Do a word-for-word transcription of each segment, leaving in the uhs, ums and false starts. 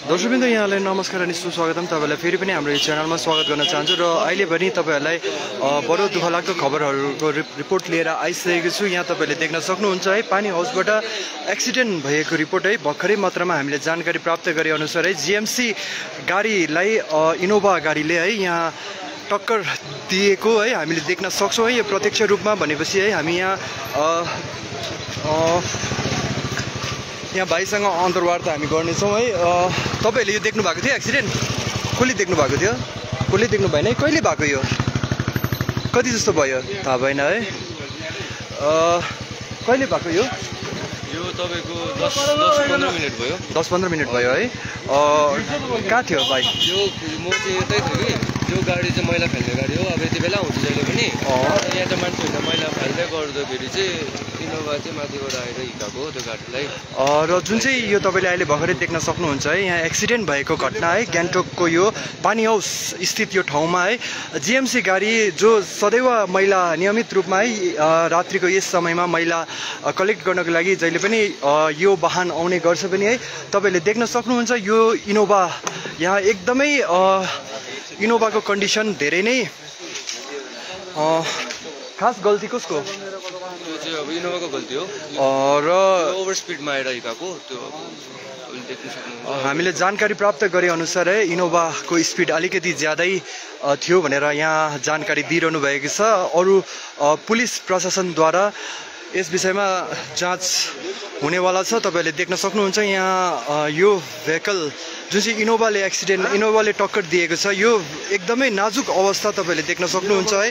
दर्शकबिन्दु यहाँलाई नमस्कार अनि सुस्वागतम। तपाईलाई फेरि पनि हाम्रो यो च्यानलमा स्वागत गर्न चाहन्छु र अहिले पनि तपाईहरुलाई बडो दुःखलाग्दो खबरहरूको रिपोर्ट लिएर आइसकेको छु। यहाँ तपाईले देख्न सक्नुहुन्छ है, पानी हाउसबाट एक्सिडेन्ट भएको रिपोर्ट है भर्खरै मात्रामा हामीले जानकारी प्राप्त गरे अनुसार है जीएमसी गाडीलाई इनोभा गाडीले है यहाँ टक्कर दिएको है हामीले देख्न सक्छौं है। यो प्रत्यक्ष रूपमा भनेपछि है हामी यहाँ यहाँ भाइसँग अन्तर्वार्ता हामी गर्नेछौँ है। तपाईहरुले यो देख्नु भएको थियो एक्सिडेन्ट? कसले देख्नु भएको थियो? कसले देख्नु भएन है? कहिले भएको यो? कति जस्तो भयो थाहा भएन है। कहिले भएको यो? यो तपाईको दस पन्ध्र मिनेट भयो। दस पन्ध्र मिनेट भयो है। कहाँ थियो भाइ? यो म चाहिँ यतै छु कि, यो गाडी चाहिँ मैला फाल्ने गाडी हो। अब यति बेला हुन्छ जहिले पनि। यहाँ चाहिँ मान्छेहरूले मैला फाल्दै गर्दाखेरि चाहिँ इनोभा चाहिँ माथिबाट आएर हिर्काएको हो त्यो गाडीलाई। र जुन चाहिँ यो तपाईँले अहिले भर्खरै देख्न सक्नुहुन्छ है, यहाँ एक्सिडेन्ट भएको घटना है गान्तोकको यो पानी हाउस स्थित यो ठाउँमा है जीएमसी गाडी जो सदैव मैला नियमित रूपमा है रात्रिको यस समयमा मैला कलेक्ट गर्नको लागि जहिले पनि यो वाहन आउने गर्छ पनि है। तपाईँले देख्न सक्नुहुन्छ यो इनोभा यहाँ एकदमै इनोभाको कन्डिसन धेरै नै खास गल्ती कसको? त्यो चाहिँ अब इनोभाको गल्ती हो र ओभर स्पिडमा आएर हिर्काएको त्यो देख्न सक्नुहुन्छ। हामीले जानकारी प्राप्त गरे अनुसार है इनोभाको स्पिड अलिकति ज्यादै थियो भनेर यहाँ जानकारी दिइरहनु भएको छ। अरू पुलिस प्रशासनद्वारा यस विषयमा जाँच हुनेवाला छ। तपाईहरुले देख्न सक्नुहुन्छ यहाँ यो भेहिकल जुन चाहिँ इनोभाले एक्सिडेन्ट इनोभाले टक्कर दिएको छ यो एकदमै नाजुक अवस्था तपाईहरुले देख्न सक्नुहुन्छ है।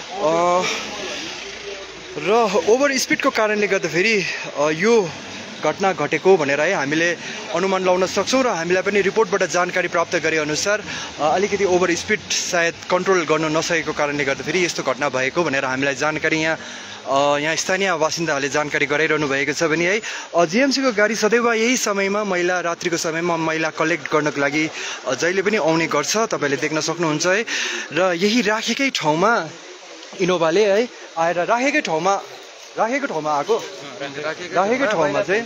र ओभर स्पिडको कारणले गर्दाखेरि यो घटना घटेको भनेर है हामीले अनुमान लगाउन सक्छौँ। र हामीलाई पनि रिपोर्टबाट जानकारी प्राप्त गरे अनुसार अलिकति ओभर स्पिड सायद कन्ट्रोल गर्न नसकेको कारणले गर्दाखेरि यस्तो घटना भएको भनेर हामीलाई जानकारी यहाँ यहाँ स्थानीय बासिन्दाहरूले जानकारी गराइरहनु भएको छ भने है जीएमसीको गाडी सदैव यही समयमा मैला रात्रिको समयमा मैला कलेक्ट गर्नको लागि जहिले पनि आउने गर्छ। तपाईँले देख्न सक्नुहुन्छ है। र यही राखेकै ठाउँमा इनोभाले है आएर राखेकै ठाउँमा राखेको ठाउँमा आएको राखेकै ठाउँमा चाहिँ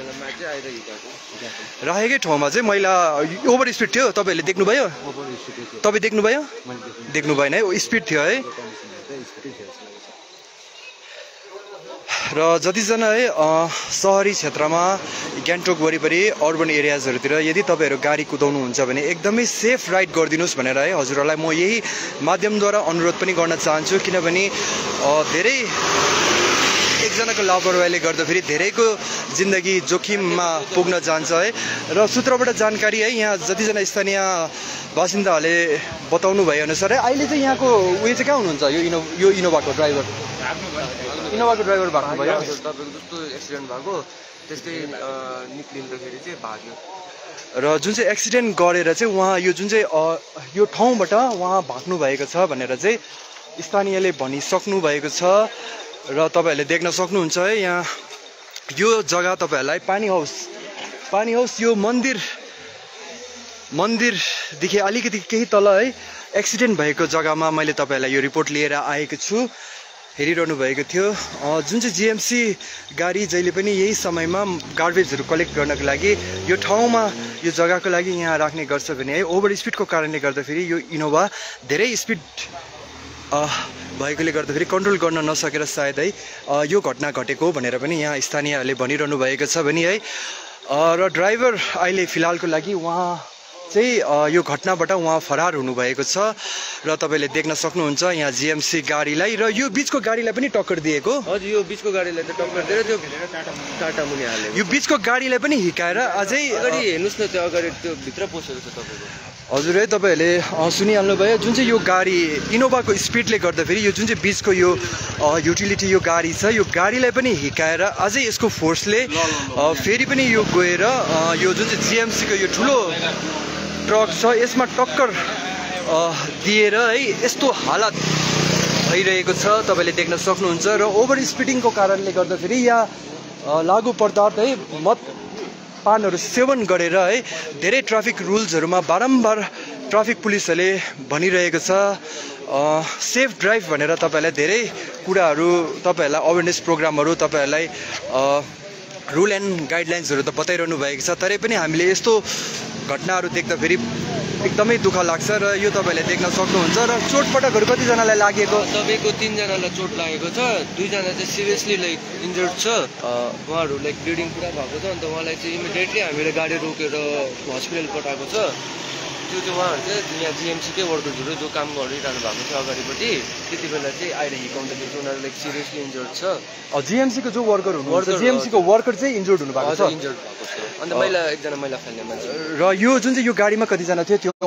राखेकै ठाउँमा चाहिँ मैला ओभर स्पिड थियो। तपाईँहरूले देख्नुभयो? तपाईँ देख्नुभयो? देख्नु भएन है, स्पिड थियो है। र जतिजना है सहरी क्षेत्रमा गान्तोक वरिपरि अर्बन एरियाजहरूतिर यदि तपाईँहरू गाडी कुदाउनुहुन्छ भने एकदमै सेफ राइड गरिदिनुहोस् भनेर है हजुरहरूलाई म यही माध्यमद्वारा अनुरोध पनि गर्न चाहन्छु। किनभने धेरै एकजनाको लापरवाहीले गर्दाखेरि धेरैको जिन्दगी जोखिममा पुग्न जान्छ है। र सूत्रबाट जानकारी है यहाँ जतिजना स्थानीय बासिन्दाहरूले बताउनु भए अनुसार है अहिले चाहिँ यहाँको उयो चाहिँ कहाँ हुनुहुन्छ? यो इनो यो इनोभाको ड्राइभर इनोभाको ड्राइभर भएको भयो। तपाईँको जस्तो एक्सिडेन्ट भएको त्यस्तै निक्लिँदाखेरि चाहिँ भाग्यो। र जुन चाहिँ एक्सिडेन्ट गरेर चाहिँ उहाँ यो जुन चाहिँ यो ठाउँबाट उहाँ भाग्नु भएको छ भनेर चाहिँ स्थानीयले भनिसक्नु भएको छ। र तपाईहरुले देख्न सक्नुहुन्छ है यहाँ यो जग्गा तपाईहरुलाई पानी हाउस पानी हाउस यो मन्दिर मन्दिरदेखि अलिकति केही तल है एक्सिडेन्ट भएको जग्गामा मैले तपाईहरुलाई यो रिपोर्ट लिएर आएको छु। हेरिरहनु भएको थियो जुन चाहिँ जीएमसी गाडी जहिले पनि यही समयमा गार्बेजहरू कलेक्ट गर्नको लागि यो ठाउँमा यो जग्गाको लागि यहाँ राख्ने गर्छ भने है ओभर स्पिडको कारणले गर्दाखेरि यो इनोभा धेरै स्पिड भएकोले गर्दाखेरि कन्ट्रोल गर्न नसकेर सायद है यो घटना घटेको भनेर पनि यहाँ स्थानीयहरूले भनिरहनु भएको छ भने है। र ड्राइभर अहिले फिलहालको लागि उहाँ चाहिँ यो घटनाबाट उहाँ फरार हुनुभएको छ। र तपाईँले देख्न सक्नुहुन्छ यहाँ जीएमसी गाडीलाई र यो बिचको गाडीलाई पनि टक्कर दिएको। हजुर यो बिचको गाडीलाई त टक्कर दिएर त्यो टाटा मुनि हाल्यो। यो बिचको गाडीलाई पनि हिकाएर अझै अगाडि हेर्नुहोस् न त्यो अगाडि त्यो भित्र पसेको छ तपाईँको। हजुर है तपाईँहरूले सुनिहाल्नु भयो जुन चाहिँ यो गाडी इनोभाको स्पिडले गर्दाखेरि यो जुन चाहिँ बिचको यो युटिलिटी यो गाडी छ यो गाडीलाई पनि हिकाएर अझै यसको फोर्सले फेरि पनि यो गएर यो जुन चाहिँ जीएमसीको यो ठुलो ट्रक छ यसमा टक्कर दिएर है यस्तो हालत भइरहेको छ तपाईँले देख्न सक्नुहुन्छ। र ओभर स्पिडिङको कारणले गर्दाखेरि यहाँ लागु पदार्थ है मद पानहरू सेवन गरेर है धेरै ट्राफिक रुल्सहरूमा बारम्बार ट्राफिक पुलिसहरूले भनिरहेको छ सेफ ड्राइभ भनेर तपाईँहरूलाई धेरै कुराहरू तपाईँहरूलाई अवेरनेस प्रोग्रामहरू तपाईँहरूलाई रुल एन्ड गाइडलाइन्सहरू त बताइरहनु भएको छ। तरै पनि हामीले यस्तो घटनाहरू देख्दाखेरि एकदमै दुःख लाग्छ र यो तपाईँहरूले देख्न सक्नुहुन्छ। र चोटपटकहरू कतिजनालाई लागेको? तपाईँको तिनजनालाई चोट लागेको छ, दुईजना चाहिँ सिरियसली लाइक इन्जर्ड छ। उहाँहरू लाइक ब्लिडिङ पुरा भएको छ। अन्त उहाँलाई चाहिँ इमिडिएटली हामीले गाडी रोकेर हस्पिटल पठाएको छ। त्यो चाहिँ उहाँहरू चाहिँ यहाँ जिएमसीकै वर्कर्सहरू जो काम गरिरहनु भएको थियो अगाडिपट्टि, त्यति बेला चाहिँ आएर हिर्काउँदाखेरि चाहिँ उनीहरू लाइक सिरियसली इन्जर्ड छ। जिएमसीको जो वर्कर हुनुहुन्छ, जिएमसीको वर्कर चाहिँ इन्जर्ड हुनु भएको छ। इन्जर्ड भएको छ। अन्त मैला एकजना मैला फाल्ने मान्छे। र यो जुन चाहिँ यो गाडीमा कतिजना थियो, त्यो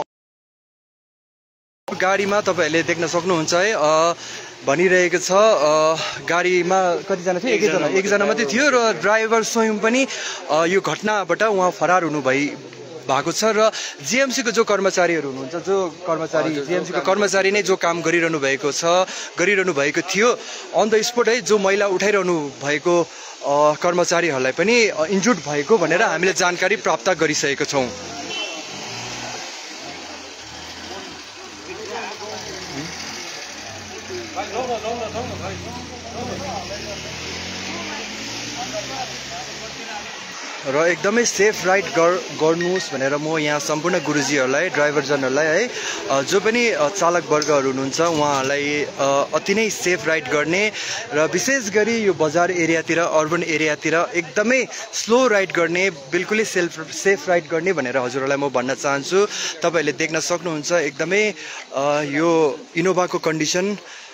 गाडीमा तपाईँहरूले देख्न सक्नुहुन्छ है, भनिरहेको छ गाडीमा कतिजना थियो? एकजना एकजना मात्रै थियो र ड्राइभर स्वयं पनि यो घटनाबाट उहाँ फरार हुनुभई भएको छ। र जिएमसीको जो कर्मचारीहरू हुनुहुन्छ, जो कर्मचारी जिएमसीको कर्मचारी नै जो काम गरिरहनु भएको छ गरिरहनु भएको थियो अन द स्पोट है, जो मैला उठाइरहनु भएको कर्मचारीहरूलाई पनि इन्जुर्ड भएको भनेर हामीले जानकारी प्राप्त गरिसकेका छौँ। र एकदमै सेफ राइड गर्नुहोस् भनेर म यहाँ सम्पूर्ण गुरुजीहरूलाई, ड्राइभरजनहरूलाई है, जो पनि चालक वर्गहरू हुनुहुन्छ उहाँहरूलाई अति नै सेफ राइड गर्ने र विशेष गरी यो बजार एरियातिर, अर्बन एरियातिर एकदमै स्लो राइड गर्ने, बिल्कुलै सेल्फ सेफ राइड गर्ने भनेर हजुरहरूलाई म भन्न चाहन्छु। तपाईँहरूले देख्न सक्नुहुन्छ एकदमै यो इनोभाको कन्डिसन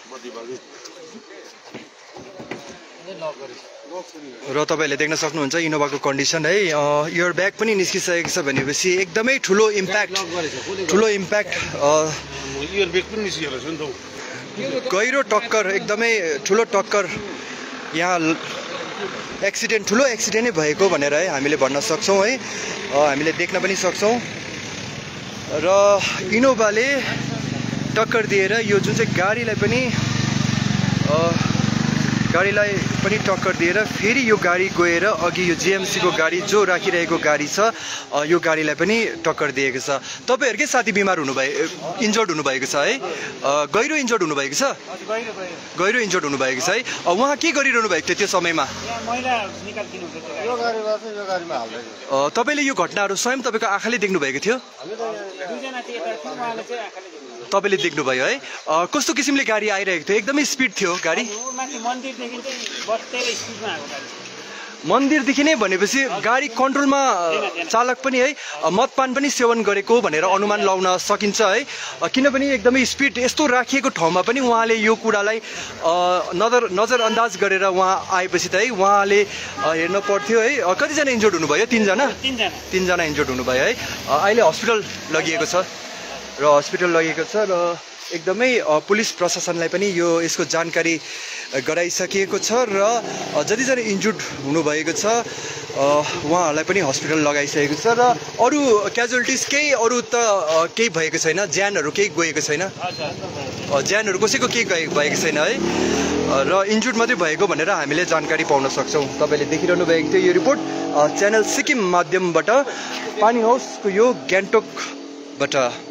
र तपाईँहरूले देख्न सक्नुहुन्छ इनोभाको कन्डिसन है। इयर ब्याग पनि निस्किसकेको छ भनेपछि एकदमै ठुलो इम्प्याक्ट ठुलो इम्प्याक्ट इयर ब्याग पनि निस्किएको छ नि त। गहिरो टक्कर, एकदमै ठुलो टक्कर, यहाँ एक्सिडेन्ट ठुलो एक्सिडेन्ट नै भएको भनेर है हामीले भन्न सक्छौँ है, हामीले देख्न पनि सक्छौँ। र इनोभाले टक्कर दिएर यो जुन चाहिँ गाडीलाई पनि गाडीलाई पनि टक्कर दिएर फेरि यो गाडी गएर अघि यो जिएमसीको गाडी जो राखिरहेको गाडी छ यो गाडीलाई पनि टक्कर दिएको छ। तपाईँहरूकै साथी बिमार हुनुभयो, इन्जर्ड हुनुभएको छ है, गहिरो इन्जर्ड हुनुभएको छ, गहिरो इन्जर्ड हुनुभएको छ है। उहाँ के गरिरहनु भएको थियो त्यो समयमा? तपाईँले यो घटनाहरू स्वयं तपाईँको आँखाले देख्नुभएको थियो? तपाईँले देख्नुभयो है। कस्तो किसिमले गाडी आइरहेको थियो? एकदमै स्पिड थियो गाडी? मन्दिरदेखि नै भनेपछि गाडी कन्ट्रोलमा, चालक पनि है मदपान पनि सेवन गरेको भनेर अनुमान लगाउन सकिन्छ है, किनभने एकदमै स्पिड यस्तो राखिएको ठाउँमा पनि उहाँले यो कुरालाई नजर नजरअन्दाज गरेर उहाँ आएपछि त है उहाँले हेर्न पर्थ्यो है। कतिजना इन्जर्ड हुनुभयो? तिनजना तिनजना इन्जर्ड हुनुभयो है। अहिले हस्पिटल लगिएको छ र हस्पिटल लगेको छ र एकदमै पुलिस प्रशासनलाई पनि यो यसको जानकारी गराइसकिएको छ र जतिजना इन्जुर्ड हुनुभएको छ उहाँहरूलाई पनि हस्पिटल लगाइसकेको छ र अरू क्याजुअलिटिज केही अरू त केही भएको छैन, ज्यानहरू केही गएको छैन, ज्यानहरू कसैको केही भएको छैन है, र इन्जुर्ड मात्रै भएको भनेर हामीले जानकारी पाउन सक्छौँ। तपाईँले देखिरहनु भएको थियो यो रिपोर्ट च्यानल सिक्किम माध्यमबाट, पानी हाउसको यो गान्तोकबाट।